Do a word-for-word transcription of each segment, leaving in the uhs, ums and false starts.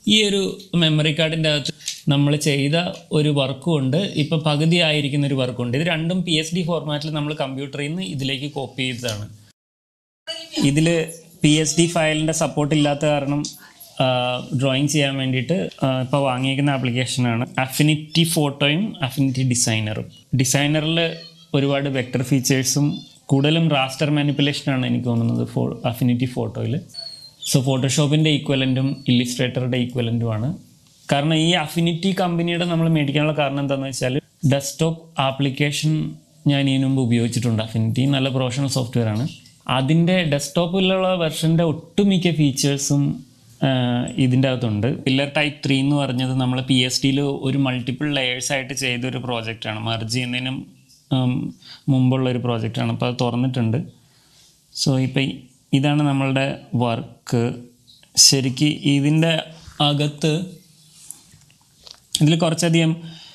ഈ ഒരു മെമ്മറി കാർഡിൻ്റെ അകത്ത് നമ്മൾ ചെയ്ത ഒരു വർക്കും ഉണ്ട്, ഇപ്പോൾ പകുതി ആയിരിക്കുന്ന ഒരു വർക്കുണ്ട്. ഇത് രണ്ടും പി എസ് ഡി ഫോർമാറ്റിൽ നമ്മൾ കമ്പ്യൂട്ടറിൽ നിന്ന് ഇതിലേക്ക് കോപ്പി ചെയ്തതാണ്. ഇതിൽ പി എസ് ഡി ഫയലിൻ്റെ സപ്പോർട്ട് ഇല്ലാത്ത കാരണം ഡ്രോയിങ് ചെയ്യാൻ വേണ്ടിയിട്ട് ഇപ്പോൾ വാങ്ങിയിരിക്കുന്ന ആപ്ലിക്കേഷനാണ് അഫിനിറ്റി ഫോട്ടോയും അഫിനിറ്റി ഡിസൈനറും. ഡിസൈനറിൽ ഒരുപാട് വെക്ടർ ഫീച്ചേഴ്സും കൂടുതലും റാസ്റ്റർ മാനിപ്പുലേഷനാണ് എനിക്ക് തോന്നുന്നത് ഫോ അഫിനിറ്റി ഫോട്ടോയിൽ. സോ ഫോട്ടോഷോപ്പിൻ്റെ ഈക്വലൻറ്റും ഇല്ലിസ്ട്രേറ്ററുടെ ഈക്വലൻറ്റുമാണ്. കാരണം ഈ അഫിനിറ്റി കമ്പനിയുടെ നമ്മൾ മേടിക്കാനുള്ള കാരണം എന്താണെന്ന് വെച്ചാൽ ഡെസ്ക്ടോപ്പ് ആപ്ലിക്കേഷൻ ഞാൻ ഇതിനു മുമ്പ് ഉപയോഗിച്ചിട്ടുണ്ട്. അഫിനിറ്റി നല്ല പ്രൊഫഷണൽ സോഫ്റ്റ്വെയർ ആണ്. അതിൻ്റെ ഡെസ്ക്ടോപ്പിലുള്ള വെർഷൻ്റെ ഒട്ടുമിക്ക ഫീച്ചേഴ്സും ഇതിൻ്റെ അകത്തുണ്ട്. പില്ലർ ടൈപ്പ് ത്രീ എന്ന് പറഞ്ഞത് നമ്മൾ പി എസ് ഡിയിൽ ഒരു മൾട്ടിപ്പിൾ ലെയേഴ്സായിട്ട് ചെയ്തൊരു പ്രോജക്റ്റാണ്. മർജ് ചെയ്യുന്നതിനും മുമ്പുള്ളൊരു പ്രോജക്റ്റാണ്. അപ്പോൾ അത് തുറന്നിട്ടുണ്ട്. സോ ഇപ്പം ഇതാണ് നമ്മളുടെ വർക്ക്. ശരിക്ക് ഇതിൻ്റെ അകത്ത് ഇതിൽ കുറച്ചധികം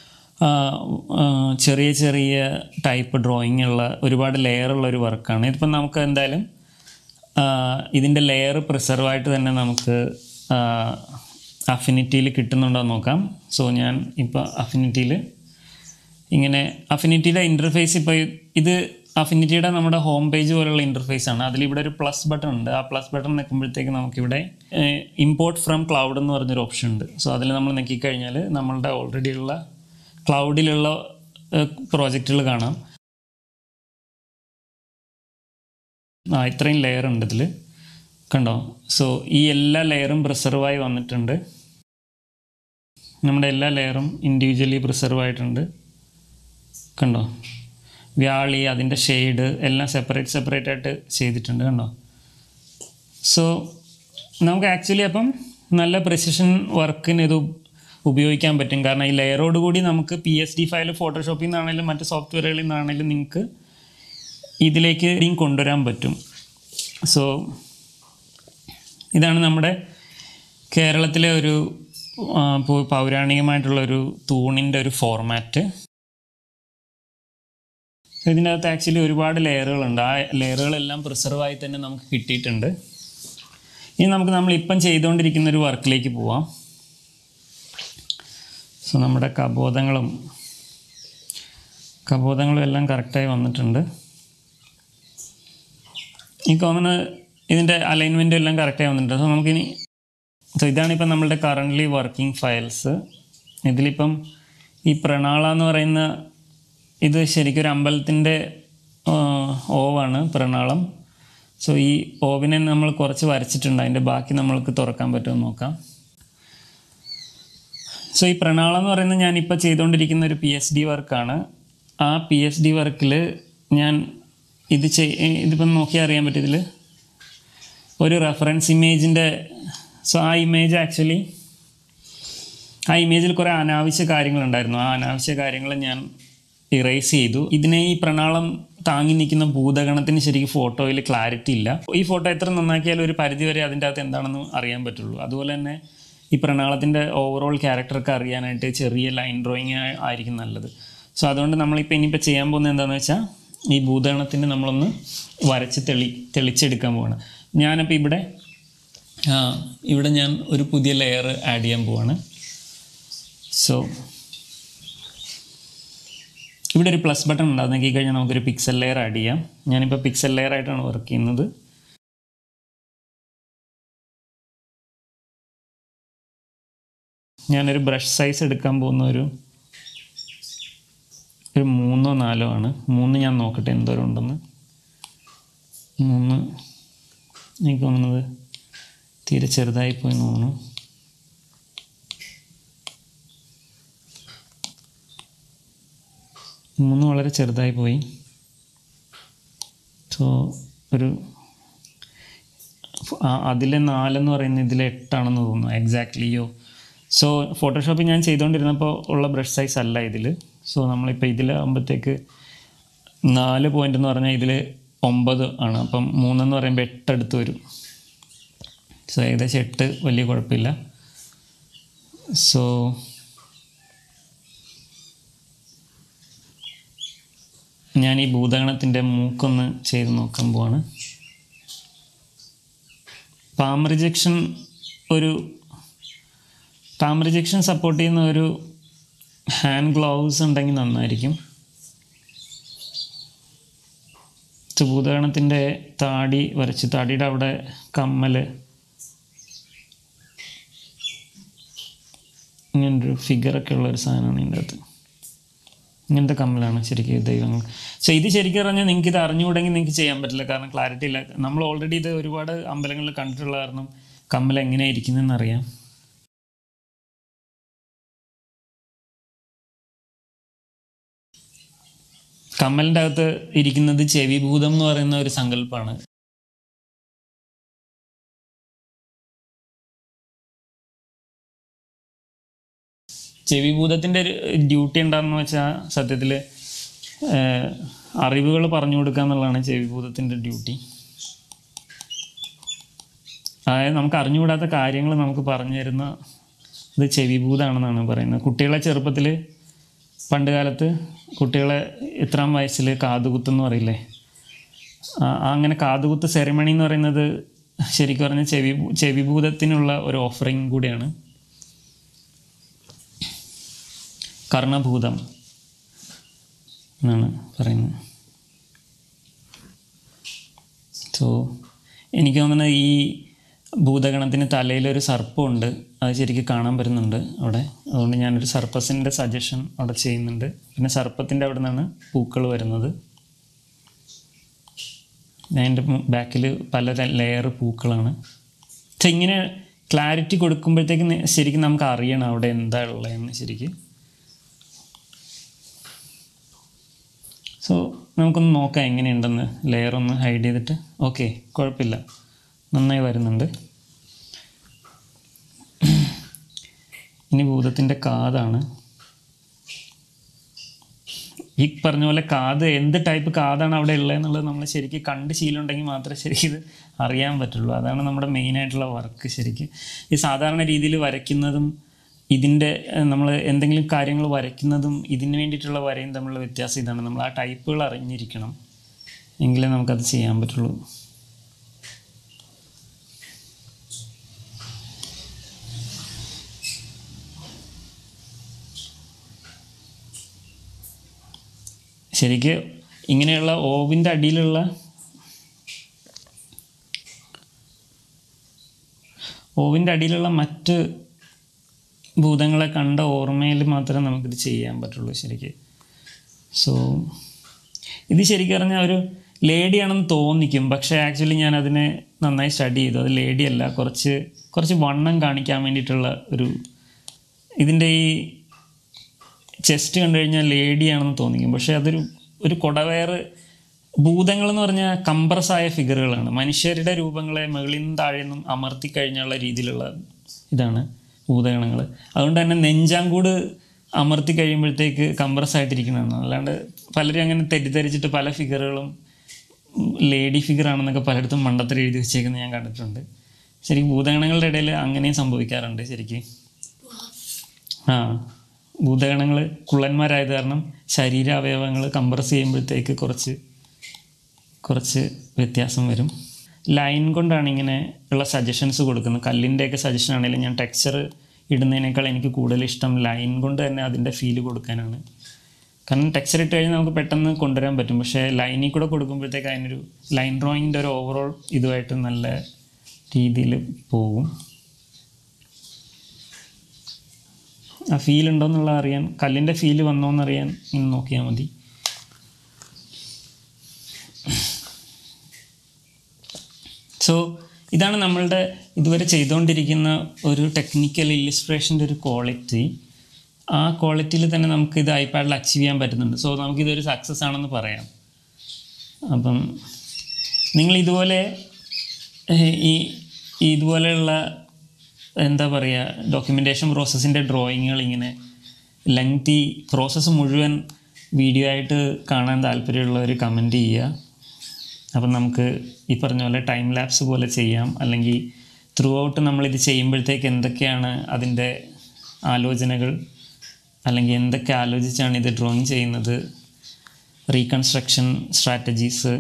ചെറിയ ചെറിയ ടൈപ്പ് ഡ്രോയിങ് ഉള്ള ഒരുപാട് ലെയറുള്ള ഒരു വർക്കാണ്. ഇതിപ്പം നമുക്ക് എന്തായാലും ഇതിൻ്റെ ലെയർ പ്രിസർവായിട്ട് തന്നെ നമുക്ക് അഫിനിറ്റിയിൽ കിട്ടുന്നുണ്ടോ എന്ന് നോക്കാം. സോ ഞാൻ ഇപ്പോൾ അഫിനിറ്റിയിൽ ഇങ്ങനെ അഫിനിറ്റിയുടെ ഇൻ്റർഫേസ് ഇപ്പോൾ ഇത് അഫിനിറ്റിയുടെ നമ്മുടെ ഹോം പേജ് പോലുള്ള ഇൻ്റർഫേസാണ്. അതിലിവിടെ ഒരു പ്ലസ് ബട്ടൺ ഉണ്ട്. ആ പ്ലസ് ബട്ടൺ നിൽക്കുമ്പോഴത്തേക്ക് നമുക്കിവിടെ ഇമ്പോർട്ട് ഫ്രം ക്ലൗഡ് എന്ന് പറഞ്ഞൊരു ഓപ്ഷൻ ഉണ്ട്. സോ അതിൽ നമ്മൾ നോക്കിക്കഴിഞ്ഞാൽ നമ്മളുടെ ഓൾറെഡി ഉള്ള ക്ലൗഡിലുള്ള പ്രോജക്റ്റുകൾ കാണാം. ആ ഇത്രയും ലെയർ ഉണ്ട് ഇതിൽ, കണ്ടോ? സോ ഈ എല്ലാ ലെയറും പ്രിസർവായി വന്നിട്ടുണ്ട്. നമ്മുടെ എല്ലാ ലെയറും ഇൻഡിവിജ്വലി പ്രിസർവ് ആയിട്ടുണ്ട്, കണ്ടോ? വ്യാളി, അതിൻ്റെ ഷെയ്ഡ് എല്ലാം സെപ്പറേറ്റ് സെപ്പറേറ്റ് ആയിട്ട് ചെയ്തിട്ടുണ്ട്, കണ്ടോ? സോ നമുക്ക് ആക്ച്വലി അപ്പം നല്ല പ്രിസിഷൻ വർക്കിന് ഇത് ഉപയോഗിക്കാൻ പറ്റും. കാരണം ഈ ലെയറോട് കൂടി നമുക്ക് പി എസ് ഡി ഫയൽ ഫോട്ടോഷോപ്പിൽ നിന്നാണെങ്കിലും മറ്റ് സോഫ്റ്റ്വെയറുകളിൽ നിന്നാണെങ്കിലും നിങ്ങൾക്ക് ഇതിലേക്ക് കൊണ്ടുവരാൻ പറ്റും. സോ ഇതാണ് നമ്മുടെ കേരളത്തിലെ ഒരു പൗരാണികമായിട്ടുള്ളൊരു തൂണിൻ്റെ ഒരു ഫോർമാറ്റ്. ഇതിൻ്റെ അകത്ത് ആക്ച്വലി ഒരുപാട് ലെയറുകളുണ്ട്. ആ ലെയറുകളെല്ലാം പ്രിസർവായി തന്നെ നമുക്ക് കിട്ടിയിട്ടുണ്ട്. ഇനി നമുക്ക് നമ്മളിപ്പം ചെയ്തുകൊണ്ടിരിക്കുന്ന ഒരു വർക്കിലേക്ക് പോവാം. സോ നമ്മുടെ കബോധങ്ങളും കബോധങ്ങളും എല്ലാം കറക്റ്റായി വന്നിട്ടുണ്ട്. എനിക്ക് തോന്നുന്നത് ഇതിൻ്റെ അലൈൻമെൻറ്റും എല്ലാം കറക്റ്റായി വന്നിട്ടുണ്ട്. സോ നമുക്കിനി സോ ഇതാണിപ്പം നമ്മളുടെ കറൻ്റ്ലി വർക്കിംഗ് ഫയൽസ്. ഇതിലിപ്പം ഈ പ്രണാള എന്ന് പറയുന്ന ഇത് ശരിക്കും ഒരു അമ്പലത്തിൻ്റെ ഓവാണ് പ്രണാളം. സോ ഈ ഓവിനെ നമ്മൾ കുറച്ച് വരച്ചിട്ടുണ്ട്. അതിൻ്റെ ബാക്കി നമ്മൾക്ക് തുറക്കാൻ പറ്റുമെന്ന് നോക്കാം. സോ ഈ പ്രണാളം എന്ന് പറയുന്നത് ഞാനിപ്പോൾ ചെയ്തുകൊണ്ടിരിക്കുന്ന ഒരു പി എസ് ഡി വർക്കാണ്. ആ പി എസ് ഡി വർക്കിൽ ഞാൻ ഇത് ചെയ് ഇതിപ്പം നോക്കിയാൽ അറിയാൻ പറ്റും. ഇതിൽ ഒരു റെഫറൻസ് ഇമേജിൻ്റെ സോ ആ ഇമേജ് ആക്ച്വലി ആ ഇമേജിൽ കുറേ അനാവശ്യ കാര്യങ്ങളുണ്ടായിരുന്നു. ആ അനാവശ്യ കാര്യങ്ങൾ ഞാൻ ഇറേസ് ചെയ്തു. ഇതിനെ ഈ പ്രണാളം താങ്ങി നിൽക്കുന്ന ഭൂതഗണത്തിന് ശരിക്കും ഫോട്ടോയിൽ ക്ലാരിറ്റി ഇല്ല. ഈ ഫോട്ടോ എത്ര നന്നാക്കിയാലും ഒരു പരിധിവരെ അതിൻ്റെ അകത്ത് എന്താണെന്ന് അറിയാൻ പറ്റുള്ളൂ. അതുപോലെ തന്നെ ഈ പ്രണാളത്തിൻ്റെ ഓവറോൾ ക്യാരക്ടറൊക്കെ അറിയാനായിട്ട് ചെറിയ ലൈൻ ഡ്രോയിങ് ആയിരിക്കും നല്ലത്. സോ അതുകൊണ്ട് നമ്മളിപ്പോൾ ഇനിയിപ്പോൾ ചെയ്യാൻ പോകുന്നത് എന്താണെന്ന് വെച്ചാൽ ഈ ഭൂതഗണത്തിന് നമ്മളൊന്ന് വരച്ച് തെളി തെളിച്ചെടുക്കാൻ പോവാണ്. ഞാനപ്പോൾ ഇവിടെ ഇവിടെ ഞാൻ ഒരു പുതിയ ലെയർ ആഡ് ചെയ്യാൻ പോവാണ്. സോ ഇവിടെ ഒരു പ്ലസ് ബട്ടൺ ഉണ്ട്. അത് നോക്കി കഴിഞ്ഞാൽ നമുക്കൊരു പിക്സൽ ലെയർ ആഡ് ചെയ്യാം. ഞാനിപ്പോൾ പിക്സൽ ലെയർ ആയിട്ടാണ് വർക്ക് ചെയ്യുന്നത്. ഞാനൊരു ബ്രഷ് സൈസ് എടുക്കാൻ പോകുന്ന ഒരു ഒരു മൂന്നോ നാലോ ആണ്. മൂന്ന് ഞാൻ നോക്കട്ടെ എന്തോരം ഉണ്ടെന്ന്. മൂന്ന് എനിക്ക് തോന്നുന്നത് തീരെ ചെറുതായിപ്പോയി തോന്നുന്നു. മൂന്ന് വളരെ ചെറുതായി പോയി. സോ ഒരു അതിലെ നാലെന്ന് പറയുന്നത് ഇതിലെ എട്ടാണെന്ന് തോന്നുന്നു എക്സാക്ട്ലിയോ. സോ ഫോട്ടോഷോപ്പിൽ ഞാൻ ചെയ്തുകൊണ്ടിരുന്നപ്പോൾ ഉള്ള ബ്രഷ് സൈസ് അല്ല ഇതിൽ. സോ നമ്മളിപ്പോൾ ഇതിലാകുമ്പോഴത്തേക്ക് നാല് പോയിൻ്റ് എന്ന് പറഞ്ഞാൽ ഇതിൽ ഒമ്പത് ആണ്. അപ്പം മൂന്നെന്ന് പറയുമ്പോൾ എട്ട് അടുത്ത് വരും. സോ ഏകദേശം എട്ട് വലിയ കുഴപ്പമില്ല. സോ ഞാൻ ഈ ഭൂതഗണത്തിൻ്റെ മൂക്കൊന്ന് ചെയ്ത് നോക്കാൻ പോവാണ്. പാം റിജക്ഷൻ ഒരു പാം റിജക്ഷൻ സപ്പോർട്ട് ചെയ്യുന്ന ഒരു ഹാൻഡ് ഗ്ലൗസ് ഉണ്ടെങ്കിൽ നന്നായിരിക്കും. ഭൂതഗണത്തിൻ്റെ താടി വരച്ച് താടിയുടെ അവിടെ കമ്മൽ ഇങ്ങനൊരു ഫിഗറൊക്കെ ഉള്ളൊരു സാധനമാണ് ഇതിൻ്റെ അകത്ത്. ഇങ്ങനത്തെ കമ്മലാണ് ശരിക്കും ദൈവങ്ങൾ. സോ ഇത് ശരിക്കും പറഞ്ഞാൽ നിങ്ങൾക്ക് ഇത് അറിഞ്ഞുകൂടെങ്കിൽ നിങ്ങൾക്ക് ചെയ്യാൻ പറ്റില്ല, കാരണം ക്ലാരിറ്റി ഇല്ല. നമ്മൾ ഓൾറെഡി ഇത് ഒരുപാട് അമ്പലങ്ങളിൽ കണ്ടിട്ടുള്ള കാരണം കമ്മൽ എങ്ങനെയാണ് ഇരിക്കുന്നതെന്ന് അറിയാം. കമ്മലിൻ്റെ അകത്ത് ഇരിക്കുന്നത് ചെവിഭൂതം എന്ന് പറയുന്ന ഒരു സങ്കല്പമാണ്. ചെവിഭൂതത്തിൻ്റെ ഒരു ഡ്യൂട്ടി എന്താണെന്ന് വെച്ചാൽ സത്യത്തിൽ അറിവുകൾ പറഞ്ഞു കൊടുക്കുക എന്നുള്ളതാണ് ചെവിഭൂതത്തിൻ്റെ ഡ്യൂട്ടി. അതായത് നമുക്ക് അറിഞ്ഞുകൂടാത്ത കാര്യങ്ങൾ നമുക്ക് പറഞ്ഞു തരുന്ന ഇത് ചെവിഭൂതമാണെന്നാണ് പറയുന്നത്. കുട്ടികളെ ചെറുപ്പത്തിൽ പണ്ട് കാലത്ത് കുട്ടികളെ ഇത്രാം വയസ്സിൽ കാതുകുത്തെന്ന് പറയില്ലേ, അങ്ങനെ കാതുകുത്ത് സെറിമണി എന്ന് പറയുന്നത് ശരിക്കും പറഞ്ഞാൽ ചെവി ചെവിഭൂതത്തിനുള്ള ഒരു ഓഫറിങ് കൂടിയാണ്. കർണഭൂതം എന്നാണ് പറയുന്നത്. സോ എനിക്ക് തോന്നുന്നത് ഈ ഭൂതഗണത്തിന് തലയിലൊരു സർപ്പമുണ്ട്, അത് ശരിക്കും കാണാൻ പറ്റുന്നുണ്ട് അവിടെ. അതുകൊണ്ട് ഞാനൊരു സർപ്പസിൻ്റെ സജഷൻ അവിടെ ചെയ്യുന്നുണ്ട്. പിന്നെ സർപ്പത്തിൻ്റെ അവിടെ നിന്നാണ് പൂക്കൾ വരുന്നത്. അതിൻ്റെ ബാക്കിൽ പല ലെയർ പൂക്കളാണ്. പക്ഷെ ഇങ്ങനെ ക്ലാരിറ്റി കൊടുക്കുമ്പോഴത്തേക്കും ശരിക്കും നമുക്ക് അറിയണം അവിടെ എന്താ ഉള്ളതെന്ന് ശരിക്കും. സോ നമുക്കൊന്ന് നോക്കാം എങ്ങനെയുണ്ടെന്ന്. ലെയർ ഒന്ന് ഹൈഡ് ചെയ്തിട്ട് ഓക്കെ, കുഴപ്പമില്ല, നന്നായി വരുന്നുണ്ട്. ഇനി ഭൂതത്തിൻ്റെ കാതാണ്. ഈ പറഞ്ഞ പോലെ കാത് എന്ത് ടൈപ്പ് കാതാണ് അവിടെ ഉള്ളതെന്നുള്ളത് നമ്മൾ ശരിക്കും കണ്ട് ശീലമുണ്ടെങ്കിൽ മാത്രമേ ശരിക്കും ഇത് അറിയാൻ പറ്റുള്ളൂ. അതാണ് നമ്മുടെ മെയിനായിട്ടുള്ള വർക്ക്. ശരിക്കും ഈ സാധാരണ രീതിയിൽ വരയ്ക്കുന്നതും ഇതിൻ്റെ നമ്മൾ എന്തെങ്കിലും കാര്യങ്ങൾ വരയ്ക്കുന്നതും ഇതിന് വേണ്ടിയിട്ടുള്ള വരയും തമ്മിലുള്ള വ്യത്യാസം ഇതാണ്. നമ്മൾ ആ ടൈപ്പുകൾ അറിഞ്ഞിരിക്കണം, എങ്കിലേ നമുക്കത് ചെയ്യാൻ പറ്റുള്ളൂ. ശരിക്ക് ഇങ്ങനെയുള്ള ഓവിൻ്റെ അടിയിലുള്ള ഓവിൻ്റെ അടിയിലുള്ള മറ്റ് ഭൂതങ്ങളെ കണ്ട ഓർമ്മയിൽ മാത്രമേ നമുക്കിത് ചെയ്യാൻ പറ്റുള്ളൂ ശരിക്ക്. സോ ഇത് ശരിക്കും പറഞ്ഞാൽ ഒരു ലേഡിയാണെന്ന് തോന്നിക്കും, പക്ഷേ ആക്ച്വലി ഞാൻ അതിനെ നന്നായി സ്റ്റഡി ചെയ്തു. അത് ലേഡിയല്ല, കുറച്ച് കുറച്ച് വണ്ണം കാണിക്കാൻ വേണ്ടിയിട്ടുള്ള ഒരു, ഇതിൻ്റെ ഈ ചെസ്റ്റ് കണ്ടു കഴിഞ്ഞാൽ ലേഡിയാണെന്ന് തോന്നിക്കും, പക്ഷേ അതൊരു ഒരു കൊടവേറ്. ഭൂതങ്ങളെന്ന് പറഞ്ഞാൽ കംപ്രസ്സായ ഫിഗറുകളാണ്. മനുഷ്യരുടെ രൂപങ്ങളെ മുകളിൽ നിന്നും താഴെ നിന്നും അമർത്തി കഴിഞ്ഞുള്ള രീതിയിലുള്ള ഇതാണ് ഭൂതഗണങ്ങൾ. അതുകൊണ്ട് തന്നെ നെഞ്ചാങ്കൂട് അമർത്തി കഴിയുമ്പോഴത്തേക്ക് കംപ്രസ് ആയിട്ടിരിക്കുന്നതാണ്. അല്ലാണ്ട് പലരും അങ്ങനെ തെറ്റിദ്ധരിച്ചിട്ട് പല ഫിഗറുകളും ലേഡി ഫിഗറാണെന്നൊക്കെ പലയിടത്തും മണ്ടത്തിൽ എഴുതി വെച്ചേക്കുന്നത് ഞാൻ കണ്ടിട്ടുണ്ട്. ശരിക്കും ഭൂതഗണങ്ങളുടെ ഇടയിൽ അങ്ങനെയും സംഭവിക്കാറുണ്ട് ശരിക്കും. ആ ഭൂതഗണങ്ങൾ കുള്ളന്മാരായത് കാരണം ശരീരാവയവങ്ങൾ കംപ്രസ് ചെയ്യുമ്പോഴത്തേക്ക് കുറച്ച് കുറച്ച് വ്യത്യാസം വരും. ലൈൻ കൊണ്ടാണ് ഇങ്ങനെ ഉള്ള സജഷൻസ് കൊടുക്കുന്നത്. കല്ലിൻ്റെയൊക്കെ സജഷൻ ആണെങ്കിലും ഞാൻ ടെക്സ്ചർ ഇടുന്നതിനേക്കാൾ എനിക്ക് കൂടുതൽ ഇഷ്ടം ലൈൻ കൊണ്ട് തന്നെ അതിൻ്റെ ഫീല് കൊടുക്കാനാണ്. കാരണം ടെക്സ്ചർ ഇട്ട് കഴിഞ്ഞാൽ നമുക്ക് പെട്ടെന്ന് കൊണ്ടുവരാൻ പറ്റും, പക്ഷേ ലൈനിൽ കൂടെ കൊടുക്കുമ്പോഴത്തേക്ക് അതിനൊരു ലൈൻ ഡ്രോയിങ്ങിൻ്റെ ഒരു ഓവറോൾ ഇതുമായിട്ട് നല്ല രീതിയിൽ പോകും. ആ ഫീൽ ഉണ്ടോയെന്നുള്ള അറിയാൻ, കല്ലിൻ്റെ ഫീല് വന്നോന്നറിയാൻ ഇങ്ങനെ നോക്കിയാൽ മതി. സോ ഇതാണ് നമ്മളുടെ ഇതുവരെ ചെയ്തുകൊണ്ടിരിക്കുന്ന ഒരു ടെക്നിക്കൽ ഇല്ലുസ്ട്രേഷൻ്റെ ഒരു ക്വാളിറ്റി. ആ ക്വാളിറ്റിയിൽ തന്നെ നമുക്കിത് ഐപാഡിൽ അച്ചീവ് ചെയ്യാൻ പറ്റുന്നുണ്ട്. സോ നമുക്കിതൊരു സക്സസ് ആണെന്ന് പറയാം. അപ്പം നിങ്ങൾ ഇതുപോലെ ഈ ഇതുപോലെയുള്ള എന്താ പറയുക ഡോക്യുമെൻറ്റേഷൻ പ്രോസസ്സിൻ്റെ ഡ്രോയിങ്ങുകൾ ഇങ്ങനെ ലെങ്തി പ്രോസസ്സ് മുഴുവൻ വീഡിയോ ആയിട്ട് കാണാൻ താല്പര്യമുള്ളവർ കമൻറ്റ് ചെയ്യുക. അപ്പം നമുക്ക് ഈ പറഞ്ഞ പോലെ ടൈം ലാപ്സ് പോലെ ചെയ്യാം. അല്ലെങ്കിൽ ത്രൂ ഔട്ട് നമ്മളിത് ചെയ്യുമ്പോഴത്തേക്ക് എന്തൊക്കെയാണ് അതിൻ്റെ ആലോചനകൾ, അല്ലെങ്കിൽ എന്തൊക്കെ ആലോചിച്ചാണ് ഇത് ഡ്രോയിങ് ചെയ്യുന്നത്, റീകൺസ്ട്രക്ഷൻ സ്ട്രാറ്റജീസ്,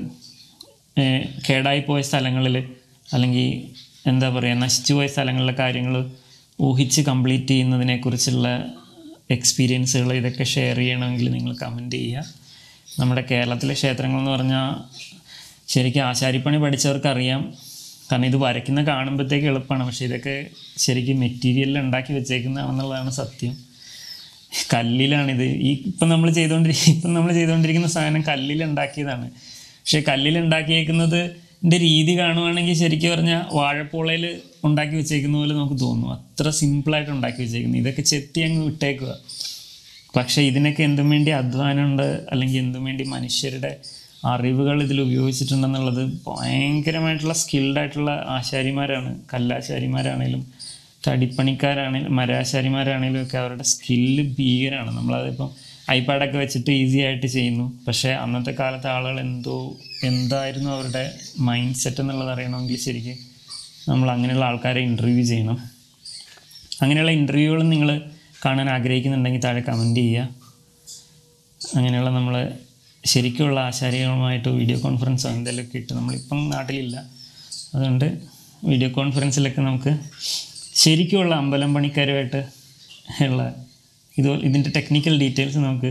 കേടായിപ്പോയ സ്ഥലങ്ങളിൽ അല്ലെങ്കിൽ എന്താ പറയുക നശിച്ചു പോയ സ്ഥലങ്ങളിലെ കാര്യങ്ങൾ ഊഹിച്ച് കംപ്ലീറ്റ് ചെയ്യുന്നതിനെക്കുറിച്ചുള്ള എക്സ്പീരിയൻസുകൾ ഇതൊക്കെ ഷെയർ ചെയ്യണമെങ്കിൽ നിങ്ങൾ കമൻറ്റ് ചെയ്യുക. നമ്മുടെ കേരളത്തിലെ ക്ഷേത്രങ്ങൾ എന്ന് പറഞ്ഞാൽ ശരിക്കും ആശാരിപ്പണി പഠിച്ചവർക്കറിയാം. കാരണം ഇത് വരയ്ക്കുന്ന കാണുമ്പോഴത്തേക്ക് എളുപ്പമാണ്, പക്ഷേ ഇതൊക്കെ ശരിക്കും മെറ്റീരിയലിൽ ഉണ്ടാക്കി വെച്ചേക്കുന്നതാണെന്നുള്ളതാണ് സത്യം. കല്ലിലാണിത്. ഈ ഇപ്പം നമ്മൾ ചെയ്തുകൊണ്ടിരിക്കുന്ന ഇപ്പം നമ്മൾ ചെയ്തുകൊണ്ടിരിക്കുന്ന സാധനം കല്ലിലുണ്ടാക്കിയതാണ്. പക്ഷേ കല്ലിലുണ്ടാക്കിയേക്കുന്നതിൻ്റെ രീതി കാണുവാണെങ്കിൽ ശരിക്കും പറഞ്ഞാൽ വാഴപ്പോളയിൽ ഉണ്ടാക്കി വെച്ചേക്കുന്ന പോലെ നമുക്ക് തോന്നും. അത്ര സിമ്പിളായിട്ട് ഉണ്ടാക്കി വെച്ചേക്കുന്നത്. ഇതൊക്കെ ചെത്തി അങ്ങ് വിട്ടേക്കുക. പക്ഷേ ഇതിനൊക്കെ എന്തും വേണ്ടി അധ്വാനമുണ്ട്, അല്ലെങ്കിൽ എന്തും വേണ്ടി മനുഷ്യരുടെ അറിവുകൾ ഇതിൽ ഉപയോഗിച്ചിട്ടുണ്ടെന്നുള്ളത് ഭയങ്കരമായിട്ടുള്ള സ്കിൽഡായിട്ടുള്ള ആശാരിമാരാണ്. കല്ലാശാരിമാരാണേലും തടിപ്പണിക്കാരാണേലും മരാശാരിമാരാണേലും ഒക്കെ അവരുടെ സ്കില്ല് ഭീകരമാണ്. നമ്മളതിപ്പം ഐപാഡൊക്കെ വെച്ചിട്ട് ഈസി ആയിട്ട് ചെയ്യുന്നു. പക്ഷേ അന്നത്തെ കാലത്തെ ആളുകൾ എന്തോ എന്തായിരുന്നു അവരുടെ മൈൻഡ് സെറ്റ് എന്നുള്ളത് അറിയണമെങ്കിൽ ശരിക്കും നമ്മൾ അങ്ങനെയുള്ള ആൾക്കാരെ ഇൻ്റർവ്യൂ ചെയ്യണം. അങ്ങനെയുള്ള ഇൻ്റർവ്യൂകളും നിങ്ങൾ കാണാൻ ആഗ്രഹിക്കുന്നുണ്ടെങ്കിൽ താഴെ കമൻറ്റ് ചെയ്യുക. അങ്ങനെയുള്ള നമ്മൾ ശരിക്കുള്ള ആശാരികളുമായിട്ട് വീഡിയോ കോൺഫറൻസോ എന്തെങ്കിലുമൊക്കെ ഇട്ട്, നമ്മളിപ്പം നാട്ടിലില്ല, അതുകൊണ്ട് വീഡിയോ കോൺഫറൻസിലൊക്കെ നമുക്ക് ശരിക്കുമുള്ള അമ്പലം പണിക്കാരുമായിട്ട് ഉള്ള ഇത് ഇതിൻ്റെ ടെക്നിക്കൽ ഡീറ്റെയിൽസ് നമുക്ക്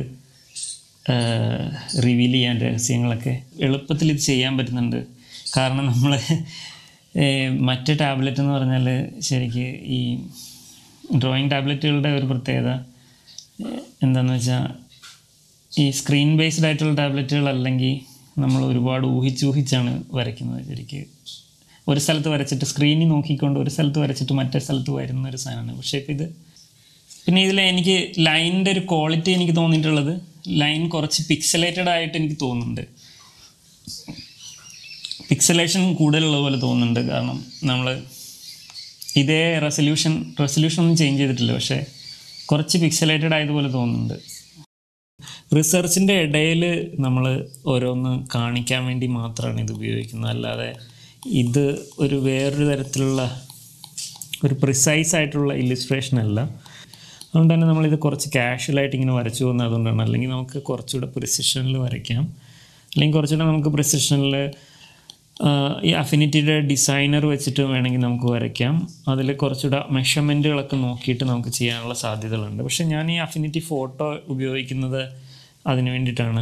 റിവീൽ ചെയ്യാൻ, രഹസ്യങ്ങളൊക്കെ എളുപ്പത്തിൽ ഇത് ചെയ്യാൻ പറ്റുന്നുണ്ട്. കാരണം നമ്മൾ മറ്റ് ടാബ്ലറ്റ് എന്ന് പറഞ്ഞാൽ ശരിക്ക് ഈ ഡ്രോയിങ് ടാബ്ലറ്റുകളുടെ ഒരു പ്രത്യേകത എന്താണെന്ന് വെച്ചാൽ ഈ സ്ക്രീൻ ബേസ്ഡ് ആയിട്ടുള്ള ടാബ്ലറ്റുകൾ അല്ലെങ്കിൽ നമ്മൾ ഒരുപാട് ഊഹിച്ചൂഹിച്ചാണ് വരയ്ക്കുന്നത്. ശരിക്ക് ഒരു സ്ഥലത്ത് വരച്ചിട്ട് സ്ക്രീനിൽ നോക്കിക്കൊണ്ട് ഒരു സ്ഥലത്ത് വരച്ചിട്ട് മറ്റേ സ്ഥലത്ത് വരുന്ന ഒരു സാധനമാണ്. പക്ഷേ ഇപ്പം ഇത് പിന്നെ ഇതിൽ എനിക്ക് ലൈനിൻ്റെ ഒരു ക്വാളിറ്റി എനിക്ക് തോന്നിയിട്ടുള്ളത്, ലൈൻ കുറച്ച് പിക്സലേറ്റഡ് ആയിട്ട് എനിക്ക് തോന്നുന്നുണ്ട്. പിക്സലേഷൻ കൂടുതലുള്ള പോലെ തോന്നുന്നുണ്ട്. കാരണം നമ്മൾ ഇതേ റെസൊല്യൂഷൻ റെസൊല്യൂഷൻ ഒന്നും ചേഞ്ച് ചെയ്തിട്ടില്ല, പക്ഷേ കുറച്ച് പിക്സലേറ്റഡ് ആയതുപോലെ തോന്നുന്നുണ്ട്. റിസർച്ചിൻ്റെ ഇടയിൽ നമ്മൾ ഓരോന്ന് കാണിക്കാൻ വേണ്ടി മാത്രമാണ് ഇത് ഉപയോഗിക്കുന്നത്. അല്ലാതെ ഇത് ഒരു വേറൊരു തരത്തിലുള്ള ഒരു പ്രിസൈസ് ആയിട്ടുള്ള ഇല്ലുസ്ട്രേഷൻ അല്ല. അതുകൊണ്ട് തന്നെ നമ്മളിത് കുറച്ച് കാഷ്വലായിട്ട് ഇങ്ങനെ വരച്ചു പോകുന്നത് അതുകൊണ്ടാണ്. അല്ലെങ്കിൽ നമുക്ക് കുറച്ചുകൂടെ പ്രിസിഷനിൽ വരയ്ക്കാം. അല്ലെങ്കിൽ കുറച്ചുകൂടെ നമുക്ക് പ്രിസിഷനിൽ ഈ അഫിനിറ്റിയുടെ ഡിസൈനർ വെച്ചിട്ട് വേണമെങ്കിൽ നമുക്ക് വരയ്ക്കാം. അതിൽ കുറച്ചുകൂടെ മെഷർമെൻറ്റുകളൊക്കെ നോക്കിയിട്ട് നമുക്ക് ചെയ്യാനുള്ള സാധ്യതകളുണ്ട്. പക്ഷേ ഞാൻ ഈ അഫിനിറ്റി ഫോട്ടോ ഉപയോഗിക്കുന്നത് അതിന് വേണ്ടിയിട്ടാണ്.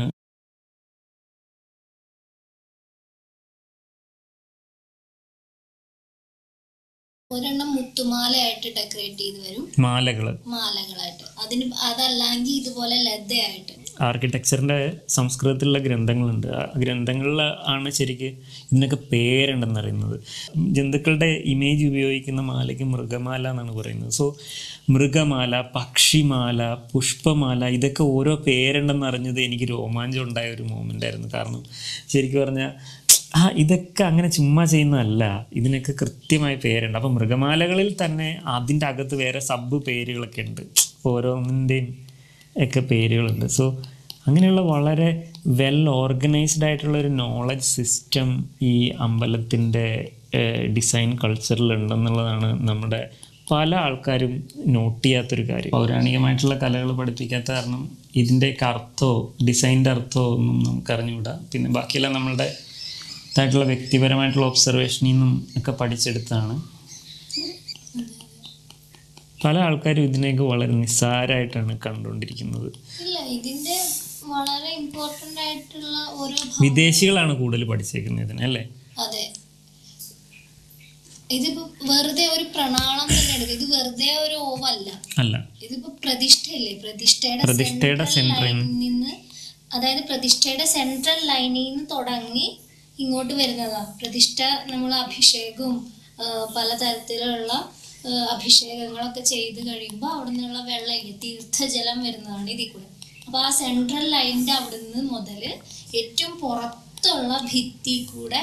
ഒരെണ്ണം മുത്തുമാലയായിട്ട് ഡെക്കറേറ്റ് ചെയ്ത് വരും, മാലകൾ മാലകളായിട്ട്. അതിന് അതല്ലെങ്കിൽ ഇതുപോലെ ലതയായിട്ട്. ആർക്കിടെക്ചറിൻ്റെ സംസ്കൃതത്തിലുള്ള ഗ്രന്ഥങ്ങളുണ്ട്. ആ ഗ്രന്ഥങ്ങളിൽ ആണ് ശരിക്ക് ഇതിനൊക്കെ പേരുണ്ടെന്ന് അറിയുന്നത്. ജന്തുക്കളുടെ ഇമേജ് ഉപയോഗിക്കുന്ന മാലയ്ക്ക് മൃഗമാല എന്നാണ് പറയുന്നത്. സോ മൃഗമാല, പക്ഷിമാല, പുഷ്പമാല, ഇതൊക്കെ ഓരോ പേരുണ്ടെന്ന് അറിഞ്ഞത് എനിക്ക് രോമാഞ്ചം ഉണ്ടായ ഒരു മൊമെൻ്റ് ആയിരുന്നു. കാരണം ശരിക്കും പറഞ്ഞാൽ ആ ഇതൊക്കെ അങ്ങനെ ചുമ്മാ ചെയ്യുന്നതല്ല, ഇതിനൊക്കെ കൃത്യമായ പേരുണ്ട്. അപ്പം മൃഗമാലകളിൽ തന്നെ അതിൻ്റെ അകത്ത് വേറെ സബ് പേരുകളൊക്കെ ഉണ്ട്, ഓരോന്നിൻ്റെയും ഒക്കെ പേരുകളുണ്ട്. സോ അങ്ങനെയുള്ള വളരെ വെൽ ഓർഗനൈസ്ഡ് ആയിട്ടുള്ള ഒരു നോളജ് സിസ്റ്റം ഈ അമ്പലത്തിൻ്റെ ഡിസൈൻ കൾച്ചറിലുണ്ടെന്നുള്ളതാണ് നമ്മുടെ പല ആൾക്കാരും നോട്ട് ചെയ്യാത്തൊരു കാര്യം. പൗരാണികമായിട്ടുള്ള കലകൾ പഠിപ്പിക്കാത്ത കാരണം ഇതിൻ്റെയൊക്കെ അർത്ഥമോ ഡിസൈൻ്റെ അർത്ഥമോ ഒന്നും നമുക്ക് അറിഞ്ഞുകൂടാ. പിന്നെ ബാക്കിയെല്ലാം നമ്മളുടെ ഇതായിട്ടുള്ള വ്യക്തിപരമായിട്ടുള്ള ഒബ്സർവേഷനിൽ നിന്നും ഒക്കെ പഠിച്ചെടുത്താണ്. പല ആൾക്കാരും ഇതിനെയൊക്കെ വളരെ നിസ്സാരമായിട്ടാണ് കണ്ടുകൊണ്ടിരിക്കുന്നത്. ഇതിന്റെ വളരെ ഇമ്പോർട്ടന്റ് ആയിട്ടുള്ള ഒരു വിദേശികളാണ് കൂടുതൽ പഠിച്ചേക്കുന്നത് ഇതിനെ, അല്ലേ? അതെ. ഇതിപ്പോ വെറുതെ ഒരു പ്രണാളം തന്നെ എടുക്കുക. ഇത് വെറുതെ ഒരു ഓവല്ല, അല്ല. ഇതിപ്പോ പ്രതിഷ്ഠയല്ലേ, പ്രതിഷ്ഠയുടെ പ്രതിഷ്ഠയുടെ സെൻട്രൽ നിന്ന്, അതായത് പ്രതിഷ്ഠയുടെ സെൻട്രൽ ലൈനിൽ നിന്ന് തുടങ്ങി ഇങ്ങോട്ട് വരുന്നതാ പ്രതിഷ്ഠ. നമ്മൾ അഭിഷേകവും പലതരത്തിലുള്ള അഭിഷേകങ്ങളൊക്കെ ചെയ്ത് കഴിയുമ്പോൾ അവിടെ നിന്നുള്ള വെള്ളമില്ല, തീർത്ഥജലം വരുന്നതാണ് ഇതിൽ കൂടെ. അപ്പോൾ ആ സെൻട്രൽ ലൈനിൻ്റെ അവിടെ നിന്ന് മുതൽ ഏറ്റവും പുറത്തുള്ള ഭിത്തി കൂടെ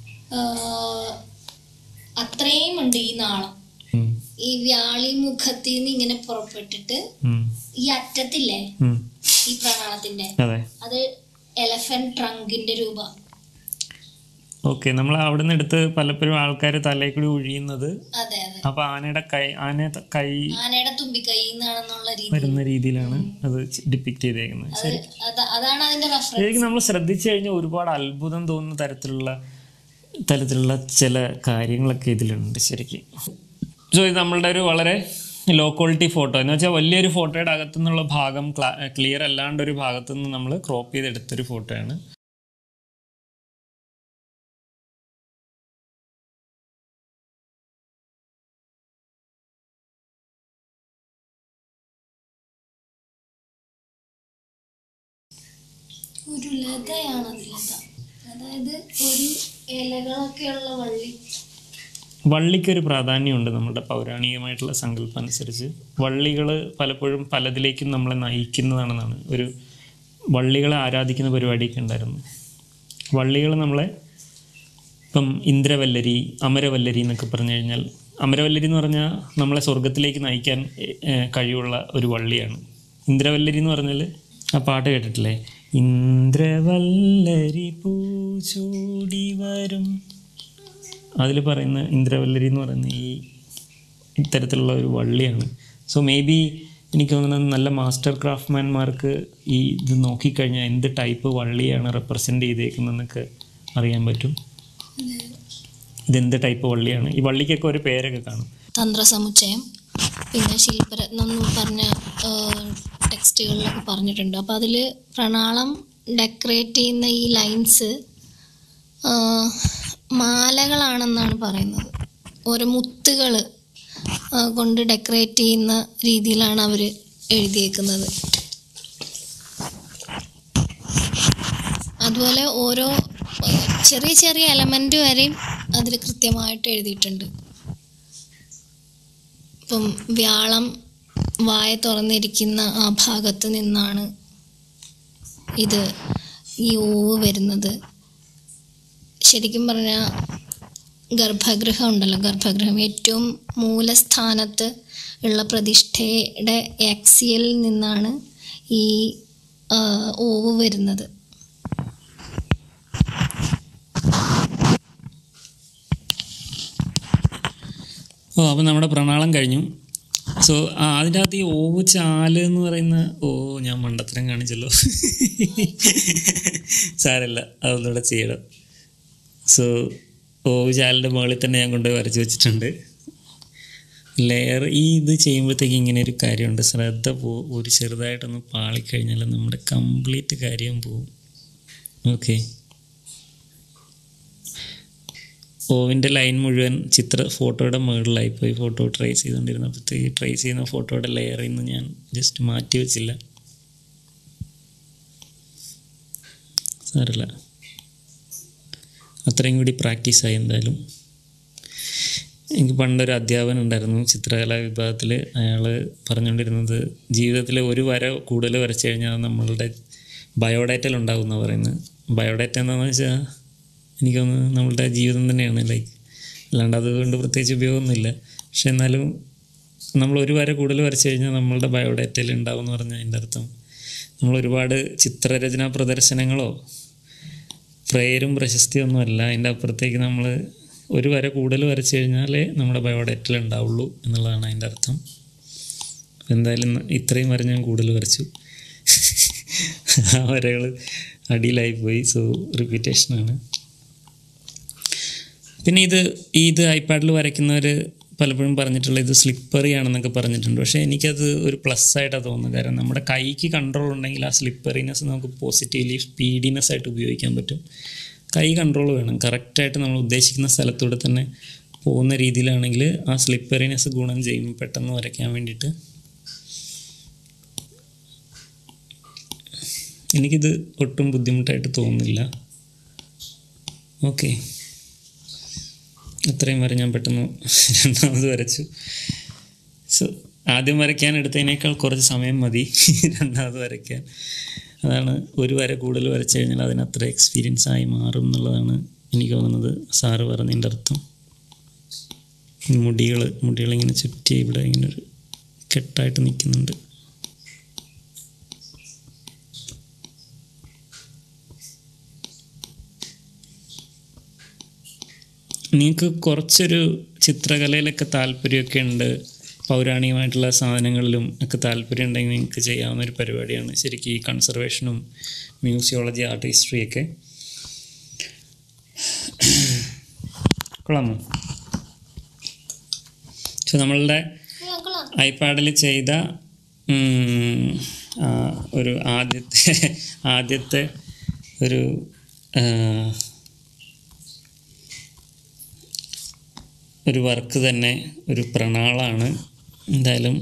അത്രയും ഉണ്ട് ഈ നാളം. ഈ വ്യാളി മുഖത്തിൽ നിന്ന് ഇങ്ങനെ പുറപ്പെട്ടിട്ട് ഈ അറ്റത്തില്ലേ ഈ പ്രണാളത്തിന്റെ, അത് എലഫന്റ് ട്രങ്കിന്റെ രൂപം. ഓക്കെ, നമ്മൾ അവിടെ നിന്ന് എടുത്ത് പലപ്പോഴും ആൾക്കാർ തലയിൽ കൂടി ഒഴിയുന്നത്. അപ്പൊ ആനയുടെ കൈ ആന കൈ ആനയുടെ തുമ്പിക്കൈ വരുന്ന രീതിയിലാണ് അത് ഡിപ്പിക്ട് ചെയ്തേക്കുന്നത്. ശരി, അതാണ് അതിന്റെ റെഫറൻസ്. ശരിക്കും നമ്മൾ ശ്രദ്ധിച്ചു കഴിഞ്ഞാൽ ഒരുപാട് അത്ഭുതം തോന്നുന്ന തരത്തിലുള്ള തരത്തിലുള്ള ചില കാര്യങ്ങളൊക്കെ ഇതിലുണ്ട് ശരിക്കും. സോ ഇത് നമ്മളുടെ ഒരു വളരെ ലോ ക്വാളിറ്റി ഫോട്ടോ എന്ന് വെച്ചാൽ വലിയൊരു ഫോട്ടോയുടെ അകത്തു നിന്നുള്ള ഭാഗം ക്ലിയർ അല്ലാണ്ട് ഒരു ഭാഗത്തു നിന്ന് നമ്മൾ ക്രോപ്പ് ചെയ്തെടുത്തൊരു ഫോട്ടോയാണ്. ഒരു ലതയാണ് ലത, അതായത് ഒരു ഇലകളൊക്കെയുള്ള വള്ളി. വള്ളിക്കൊരു പ്രാധാന്യമുണ്ട് നമ്മുടെ പൗരാണികമായിട്ടുള്ള സങ്കല്പം അനുസരിച്ച്. വള്ളികൾ പലപ്പോഴും പലതിലേക്കും നമ്മളെ നയിക്കുന്നതാണെന്നാണ്. ഒരു വള്ളികളെ ആരാധിക്കുന്ന പരിപാടിയൊക്കെ ഉണ്ടായിരുന്നു. വള്ളികൾ നമ്മളെ ഇപ്പം ഇന്ദ്രവല്ലരി, അമരവല്ലരി എന്നൊക്കെ പറഞ്ഞു കഴിഞ്ഞാൽ, അമരവല്ലരി എന്ന് പറഞ്ഞാൽ നമ്മളെ സ്വർഗത്തിലേക്ക് നയിക്കാൻ കഴിവുള്ള ഒരു വള്ളിയാണ്. ഇന്ദ്രവല്ലരി എന്ന് പറഞ്ഞാൽ ആ പാട്ട് കേട്ടിട്ടില്ലേ, ഇന്ദ്രവല്ലരി പൂച്ചൂടി വരും, അതിൽ പറയുന്ന ഇന്ദ്രവല്ലരി എന്ന് പറയുന്ന ഈ ഇത്തരത്തിലുള്ള ഒരു വള്ളിയാണ്. സോ മേ ബി എനിക്ക് തോന്നുന്നത് നല്ല മാസ്റ്റർ ക്രാഫ്റ്റ്മാൻമാർക്ക് ഈ ഇത് നോക്കിക്കഴിഞ്ഞാൽ എന്ത് ടൈപ്പ് വള്ളിയാണ് റെപ്രസെൻ്റ് ചെയ്തേക്കുന്നതെന്നൊക്കെ അറിയാൻ പറ്റും. ഇതെന്ത് ടൈപ്പ് വള്ളിയാണ്. ഈ വള്ളിക്കൊക്കെ ഒരു പേരൊക്കെ കാണും. തന്ത്രസമുച്ചയം, പിന്നെ ശില്പരത്നം എന്ന് പറഞ്ഞ ടെക്സ്റ്റുകളിലൊക്കെ പറഞ്ഞിട്ടുണ്ട്. അപ്പോൾ അതിൽ പ്രണാളം ഡെക്കറേറ്റ് ചെയ്യുന്ന ഈ ലൈൻസ് മാലകളാണെന്നാണ് പറയുന്നത്. ഓരോ മുത്തുകൾ കൊണ്ട് ഡെക്കറേറ്റ് ചെയ്യുന്ന രീതിയിലാണ് അവർ എഴുതിയേക്കുന്നത്. അതുപോലെ ഓരോ ചെറിയ ചെറിയ എലമെൻ്റ് വരെയും അതിൽ കൃത്യമായിട്ട് എഴുതിയിട്ടുണ്ട്. ഇപ്പം വ്യാളം വായ തുറന്നിരിക്കുന്ന ആ ഭാഗത്ത് നിന്നാണ് ഇത് ഈ ഓവ് വരുന്നത്. ശരിക്കും പറഞ്ഞാൽ ഗർഭഗൃഹം ഉണ്ടല്ലോ, ഗർഭഗൃഹം ഏറ്റവും മൂലസ്ഥാനത്ത് ഉള്ള പ്രതിഷ്ഠയുടെ ആക്സിയലിൽ നിന്നാണ് ഈ ഓവ് വരുന്നത്. ഓ അപ്പോൾ നമ്മുടെ പ്രണാളം കഴിഞ്ഞു. സോ അതിൻ്റെ അകത്ത് ഈ ഓവ് ചാല് എന്ന് പറയുന്ന, ഓ ഞാൻ മണ്ടത്തരം കാണിച്ചല്ലോ, സാരമില്ല, അതൊന്നുകൂടെ ചെയ്യണം. സോ ഓവ് ചാലിൻ്റെ മുകളിൽ തന്നെ ഞാൻ കൊണ്ടുപോയി വരച്ച് വെച്ചിട്ടുണ്ട്. ലെയർ ഈ ഇത് ചെയ്യുമ്പോഴത്തേക്ക് ഇങ്ങനെ ഒരു കാര്യമുണ്ട്, ശ്രദ്ധ പോവും. ഒരു ചെറുതായിട്ടൊന്ന് പാളിക്കഴിഞ്ഞാൽ നമ്മുടെ കംപ്ലീറ്റ് കാര്യം പോവും. ഓക്കെ, ഓവിൻ്റെ ലൈൻ മുഴുവൻ ചിത്ര ഫോട്ടോയുടെ മുകളിലായിപ്പോയി. ഫോട്ടോ ട്രേസ് ചെയ്തുകൊണ്ടിരുന്നപ്പോഴത്തേക്ക് ട്രേസ് ചെയ്യുന്ന ഫോട്ടോയുടെ ലെയറിൽ നിന്ന് ഞാൻ ജസ്റ്റ് മാറ്റി വെച്ചില്ല. സാരമില്ല, അത്രയും കൂടി പ്രാക്ടീസായി. എന്തായാലും എനിക്ക് പണ്ടൊരു അധ്യാപകൻ ഉണ്ടായിരുന്നു ചിത്രകലാ വിഭാഗത്തിൽ. അയാൾ പറഞ്ഞുകൊണ്ടിരുന്നത്, ജീവിതത്തിൽ ഒരു വര കൂടുതൽ വരച്ചു കഴിഞ്ഞാൽ നമ്മളുടെ ബയോഡാറ്റയിൽ ഉണ്ടാകും എന്നാണ് പറയുന്നത്. ബയോഡാറ്റ എന്താണെന്ന് വെച്ചാൽ എനിക്ക് തോന്നുന്നത് നമ്മളുടെ ജീവിതം തന്നെയാണ്. ലൈക്ക് അല്ലാണ്ട് അതുകൊണ്ട് പ്രത്യേകിച്ച് ഉപയോഗമൊന്നുമില്ല. പക്ഷെ എന്നാലും നമ്മൾ ഒരു വര കൂടുതൽ വരച്ചു കഴിഞ്ഞാൽ നമ്മളുടെ ബയോഡാറ്റയിൽ ഉണ്ടാവും എന്ന് പറഞ്ഞാൽ അതിൻ്റെ അർത്ഥം നമ്മൾ ഒരുപാട് ചിത്രരചനാ പ്രദർശനങ്ങളോ പ്രേരും പ്രശസ്തിയൊന്നും അല്ല. അതിൻ്റെ അപ്പുറത്തേക്ക് നമ്മൾ ഒരു വര കൂടുതൽ വരച്ചു കഴിഞ്ഞാലേ നമ്മുടെ ബയോഡാറ്റയിൽ ഉണ്ടാവുള്ളൂ എന്നുള്ളതാണ് അതിൻ്റെ അർത്ഥം. എന്തായാലും ഇത്രയും വര ഞാൻ കൂടുതൽ വരച്ചു, ആ വരകൾ അടിയിലായിപ്പോയി. സോ റിപ്പീറ്റേഷനാണ്. പിന്നെ ഇത് ഇത് ഐപാഡിൽ വരയ്ക്കുന്നവർ പലപ്പോഴും പറഞ്ഞിട്ടുള്ള ഇത് സ്ലിപ്പറി ആണെന്നൊക്കെ പറഞ്ഞിട്ടുണ്ട്. പക്ഷേ എനിക്കത് ഒരു പ്ലസ് ആയിട്ടാണ് തോന്നുന്നത്. കാരണം നമ്മുടെ കൈക്ക് കൺട്രോൾ ഉണ്ടെങ്കിൽ ആ സ്ലിപ്പറിനെസ് നമുക്ക് പോസിറ്റീവ്ലി സ്പീഡിനെസ് ആയിട്ട് ഉപയോഗിക്കാൻ പറ്റും. കൈ കൺട്രോൾ വേണം, കറക്റ്റായിട്ട് നമ്മൾ ഉദ്ദേശിക്കുന്ന സ്ഥലത്തൂടെ തന്നെ പോകുന്ന രീതിയിലാണെങ്കിൽ ആ സ്ലിപ്പറിനെസ് ഗുണം ചെയ്യും പെട്ടെന്ന് വരയ്ക്കാൻ വേണ്ടിയിട്ട്. എനിക്കിത് ഒട്ടും ബുദ്ധിമുട്ടായിട്ട് തോന്നുന്നില്ല. ഓക്കെ, ഇത്രയും വരെ ഞാൻ പെട്ടെന്ന് രണ്ടാമത് വരച്ചു. സോ ആദ്യം വരയ്ക്കാൻ എടുത്തതിനേക്കാൾ കുറച്ച് സമയം മതി രണ്ടാമത് വരയ്ക്കാൻ. അതാണ്, ഒരു വര കൂടുതൽ വരച്ചു കഴിഞ്ഞാൽ അതിനത്ര എക്സ്പീരിയൻസ് ആയി മാറും എന്നുള്ളതാണ് എനിക്ക് തോന്നുന്നത് സാറ് പറഞ്ഞതിൻ്റെ അർത്ഥം. മുടികൾ മുടികളിങ്ങനെ ചുറ്റി ഇവിടെ ഇങ്ങനെ ഒരു കെട്ടായിട്ട് നിൽക്കുന്നുണ്ട്. നിങ്ങൾക്ക് കുറച്ചൊരു ചിത്രകലയിലൊക്കെ താല്പര്യമൊക്കെ ഉണ്ട്, പൗരാണികമായിട്ടുള്ള സാധനങ്ങളിലും ഒക്കെ താല്പര്യം ഉണ്ടെങ്കിൽ നിങ്ങൾക്ക് ചെയ്യാവുന്ന ഒരു പരിപാടിയാണ് ശരിക്കും ഈ കൺസർവേഷനും മ്യൂസിയോളജി, ആർട്ട് ഹിസ്റ്ററിയൊക്കെ. കൊള്ളാമോ? സോ നമ്മളുടെ ഐപാഡിൽ ചെയ്ത ഒരു ആദ്യത്തെ ആദ്യത്തെ ഒരു ഒരു വർക്ക് തന്നെ ഒരു പ്രണാളാണ്. എന്തായാലും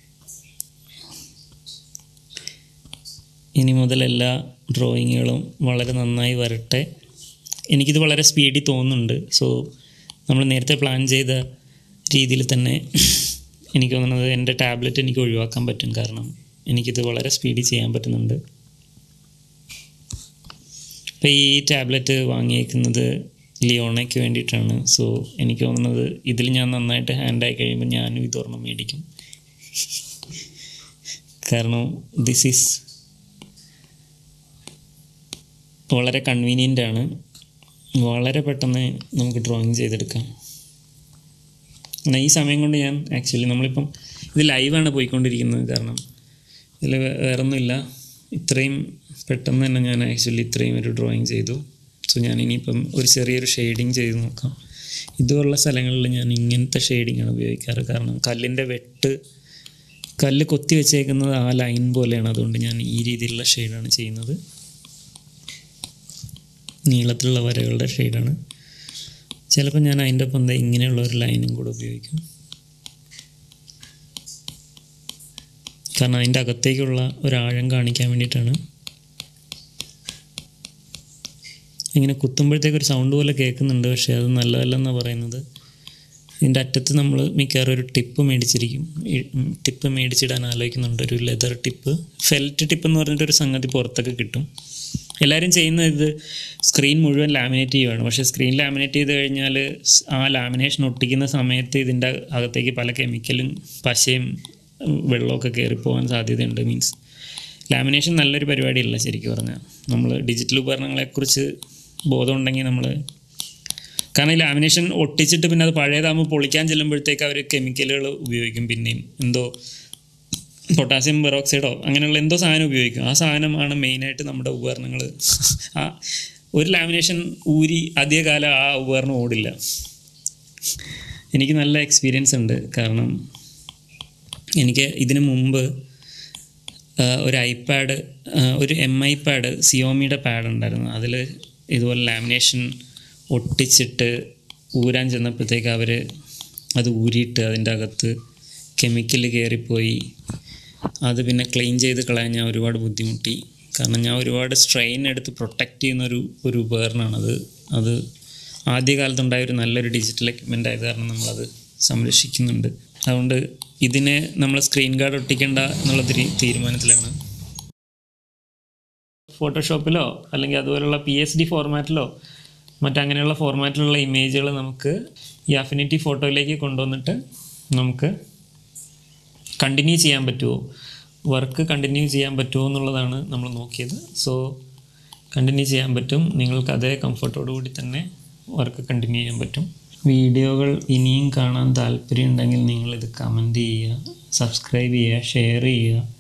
ഇനി മുതൽ എല്ലാ ഡ്രോയിങ്ങുകളും വളരെ നന്നായി വരട്ടെ. എനിക്കിത് വളരെ സ്പീഡിൽ തോന്നുന്നുണ്ട്. സോ നമ്മൾ നേരത്തെ പ്ലാൻ ചെയ്ത രീതിയിൽ തന്നെ എനിക്ക് തോന്നുന്നത് എൻ്റെ ടാബ്ലറ്റ് എനിക്ക് ഒഴിവാക്കാൻ പറ്റും. കാരണം എനിക്കിത് വളരെ സ്പീഡിൽ ചെയ്യാൻ പറ്റുന്നുണ്ട്. അപ്പോൾ ഈ ടാബ്ലറ്റ് വാങ്ങിയേക്കുന്നത് ലിയോണയ്ക്ക് വേണ്ടിയിട്ടാണ്. സോ എനിക്ക് തോന്നുന്നത് ഇതിൽ ഞാൻ നന്നായിട്ട് ഹാൻഡായി കഴിയുമ്പോൾ ഞാനും ഇതൊരെണ്ണം മേടിക്കും. കാരണം ദിസ് ഈസ് വളരെ കൺവീനിയൻ്റ് ആണ്. വളരെ പെട്ടെന്ന് നമുക്ക് ഡ്രോയിങ് ചെയ്തെടുക്കാം. എന്നാൽ ഈ സമയം കൊണ്ട് ഞാൻ ആക്ച്വലി നമ്മളിപ്പം ഇത് ലൈവാണ് പോയിക്കൊണ്ടിരിക്കുന്നത്. കാരണം ഇതിൽ വേറൊന്നുമില്ല. ഇത്രയും പെട്ടെന്ന് തന്നെ ഞാൻ ആക്ച്വലി ഇത്രയും ഒരു ഡ്രോയിങ് ചെയ്തു. സോ ഞാൻ ഇനിയിപ്പം ഒരു ചെറിയൊരു ഷെയ്ഡിങ് ചെയ്ത് നോക്കാം. ഇതുപോലുള്ള സ്ഥലങ്ങളിൽ ഞാൻ ഇങ്ങനത്തെ ഷെയ്ഡിങ്ങാണ് ഉപയോഗിക്കാറ്. കാരണം കല്ലിൻ്റെ വെട്ട്, കല്ല് കൊത്തി വെച്ചേക്കുന്നത് ആ ലൈൻ പോലെയാണ്. അതുകൊണ്ട് ഞാൻ ഈ രീതിയിലുള്ള ഷെയ്ഡാണ് ചെയ്യുന്നത്. നീളത്തിലുള്ള വരകളുടെ ഷെയ്ഡാണ്. ചിലപ്പോൾ ഞാൻ അതിൻ്റെ ഒപ്പം എന്താ ഇങ്ങനെയുള്ള ഒരു ലൈനും കൂടെ ഉപയോഗിക്കും. കാരണം അതിൻ്റെ അകത്തേക്കുള്ള ഒരാഴം കാണിക്കാൻ വേണ്ടിയിട്ടാണ്. ഇങ്ങനെ കുത്തുമ്പോഴത്തേക്കൊരു സൗണ്ട് പോലെ കേൾക്കുന്നുണ്ട്. പക്ഷേ അത് നല്ലതല്ലെന്നാണ് പറയുന്നത്. ഇതിൻ്റെ അറ്റത്ത് നമ്മൾ മിക്കവാറും ഒരു ടിപ്പ് മേടിച്ചിരിക്കും. ടിപ്പ് മേടിച്ചിടാൻ ആലോചിക്കുന്നുണ്ട്. ഒരു ലെതർ ടിപ്പ്, ഫെൽറ്റ് ടിപ്പ് എന്ന് പറഞ്ഞിട്ടൊരു സംഗതി പുറത്തൊക്കെ കിട്ടും. എല്ലാവരും ചെയ്യുന്നത് ഇത് സ്ക്രീൻ മുഴുവൻ ലാമിനേറ്റ് ചെയ്യുകയാണ്. പക്ഷേ സ്ക്രീൻ ലാമിനേറ്റ് ചെയ്ത് കഴിഞ്ഞാൽ ആ ലാമിനേഷൻ ഒട്ടിക്കുന്ന സമയത്ത് ഇതിൻ്റെ അകത്തേക്ക് പല കെമിക്കലും പശയും വെള്ളമൊക്കെ കയറിപ്പോകാൻ സാധ്യതയുണ്ട്. മീൻസ് ലാമിനേഷൻ നല്ലൊരു പരിപാടിയല്ല ശരിക്കും പറഞ്ഞാൽ. നമ്മൾ ഡിജിറ്റൽ ഉപകരണങ്ങളെക്കുറിച്ച് ബോധമുണ്ടെങ്കിൽ നമ്മൾ, കാരണം ഈ ലാമിനേഷൻ ഒട്ടിച്ചിട്ട് പിന്നെ അത് പഴയതാകുമ്പോൾ പൊളിക്കാൻ ചെല്ലുമ്പോഴത്തേക്ക് അവർ കെമിക്കലുകൾ ഉപയോഗിക്കും. പിന്നെയും എന്തോ പൊട്ടാസ്യം പെറോക്സൈഡോ അങ്ങനെയുള്ള എന്തോ സാധനം ഉപയോഗിക്കും. ആ സാധനമാണ് മെയിനായിട്ട് നമ്മുടെ ഉപകരണങ്ങൾ. ആ ഒരു ലാമിനേഷൻ ഊരി അധികകാലം ആ ഉപകരണം ഓടില്ല. എനിക്ക് നല്ല എക്സ്പീരിയൻസ് ഉണ്ട്. കാരണം എനിക്ക് ഇതിന് മുമ്പ് ഒരു ഐപാഡ്, ഒരു എം ഐ പാഡ്, സിയോമിയുടെ പാഡ് ഉണ്ടായിരുന്നു. അതിൽ ഇതുപോലെ ലാമിനേഷൻ ഒട്ടിച്ചിട്ട് ഊരാൻ ചെന്നപ്പോഴത്തേക്ക് അവർ അത് ഊരിയിട്ട് അതിൻ്റെ അകത്ത് കെമിക്കൽ കയറിപ്പോയി. അത് പിന്നെ ക്ലീൻ ചെയ്ത് കളയാൻ ഞാൻ ഒരുപാട് ബുദ്ധിമുട്ടി. കാരണം ഞാൻ ഒരുപാട് സ്ട്രെയിൻ എടുത്ത് പ്രൊട്ടക്റ്റ് ചെയ്യുന്നൊരു ഒരു ഉപകരണമാണത്. അത് ആദ്യകാലത്തുണ്ടായ ഒരു നല്ലൊരു ഡിജിറ്റൽ എക്യുപ്മെൻ്റ് ആയത് കാരണം നമ്മളത് സംരക്ഷിക്കുന്നുണ്ട്. അതുകൊണ്ട് ഇതിനെ നമ്മൾ സ്ക്രീൻ ഗാർഡ് ഒട്ടിക്കേണ്ട എന്നുള്ളൊരു തീരുമാനത്തിലാണ്. ഫോട്ടോഷോപ്പിലോ അല്ലെങ്കിൽ അതുപോലുള്ള പി എസ് ഡി ഫോർമാറ്റിലോ മറ്റങ്ങനെയുള്ള ഫോർമാറ്റിലുള്ള ഇമേജുകൾ നമുക്ക് ഈ അഫിനിറ്റി ഫോട്ടോയിലേക്ക് കൊണ്ടുവന്നിട്ട് നമുക്ക് കണ്ടിന്യൂ ചെയ്യാൻ പറ്റുമോ, വർക്ക് കണ്ടിന്യൂ ചെയ്യാൻ പറ്റുമോ എന്നുള്ളതാണ് നമ്മൾ നോക്കിയത്. സോ കണ്ടിന്യൂ ചെയ്യാൻ പറ്റും. നിങ്ങൾക്ക് അതേ കംഫർട്ടോടു കൂടി തന്നെ വർക്ക് കണ്ടിന്യൂ ചെയ്യാൻ പറ്റും. വീഡിയോകൾ ഇനിയും കാണാൻ താല്പര്യമുണ്ടെങ്കിൽ നിങ്ങളിത് കമൻറ്റ് ചെയ്യുക, സബ്സ്ക്രൈബ് ചെയ്യുക, ഷെയർ ചെയ്യുക.